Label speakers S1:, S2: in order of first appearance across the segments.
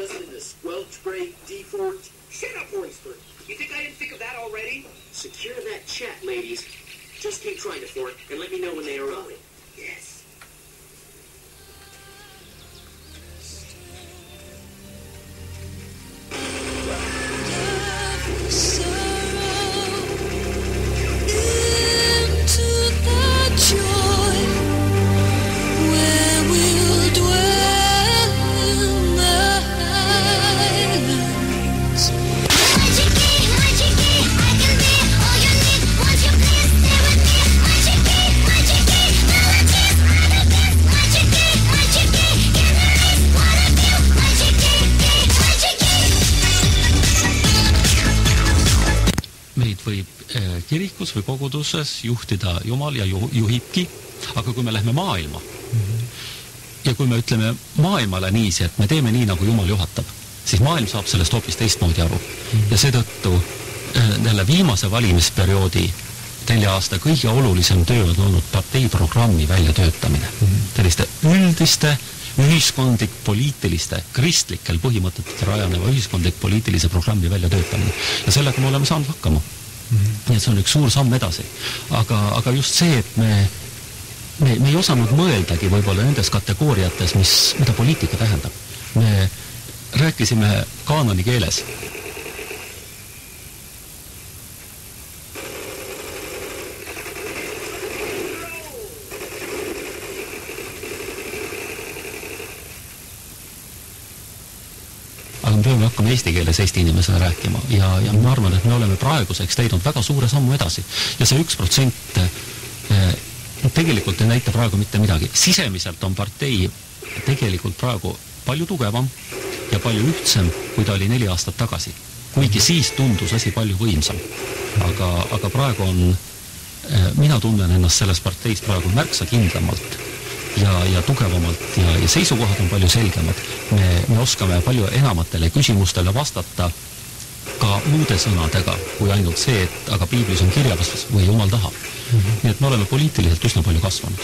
S1: just in the squelch grade default?
S2: Shut up, Oyster. You think I didn't think of that already?
S1: Secure that chat, ladies. Just keep trying to fork and let me know when they arrive.
S2: Yes.
S3: Võib kirikus või koguduses juhtida Jumal ja juhibki, aga kui me lähme maailma ja kui me ütleme maailmale niisi, et me teeme nii, nagu Jumal juhatab, siis maailm saab sellest hoopis teistmoodi aru. Ja seetõttu jälle viimase valimisperioodi 4 aasta kõige olulisem töö on olnud parteiprogrammi väljatöötamine. Selliste üldiste ühiskondlik-poliitiliste, kristlikel põhimõtetel rajaneva ühiskondlik-poliitilise programmi väljatöötamine. Ja sellega me oleme saanud hakkama. Nii et see on üks suur samm edasi. Aga just see, et me ei osanud mõeldagi võib-olla nendes kategooriates, mida poliitika tähendab. Me rääkisime kaanoni keeles. Aga me peame hakkama eesti keeles Eesti inimesele rääkima ja ma arvan, et me oleme praeguseks teinud väga suure sammu edasi ja see 1% tegelikult ei näita praegu mitte midagi. Sisemiselt on partei tegelikult praegu palju tugevam ja palju ühtsem, kui ta oli 4 aastat tagasi. Kuigi siis tundus asi palju võimsam. Aga praegu on, mina tunnen ennast selles parteis praegu märksa kindlamalt ja tugevamalt ja seisukohad on palju selgemad. Me oskame palju enamatele küsimustele vastata ka muude sõnadega, kui ainult see, et aga piiblis on kirjas või Jumal tahab. Nii et me oleme poliitiliselt üsna palju kasvanud.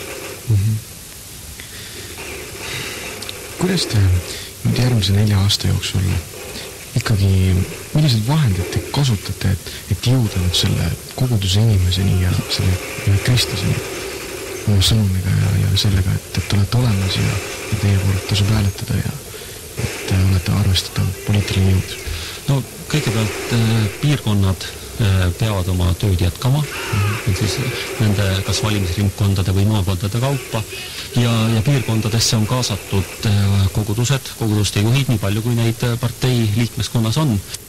S4: Kuidas te nüüd järgmise 4 aasta jooksul ikkagi, millised vahendid te kasutate, et jõuda nüüd selle koguduse inimeseni ja selle kristlaseni sõnumiga ja sellega, et olete olemas ja teie poolt tasub hääletada ja et olete arvestatav poliitiline jõud?
S3: No kõigepealt piirkonnad peavad oma tööd jätkama, siis nende kas valimisringkondade või maakondade kaupa ja piirkondadesse on kaasatud kogudused, koguduste juhid, nii palju kui neid partei liikmeskonnas on.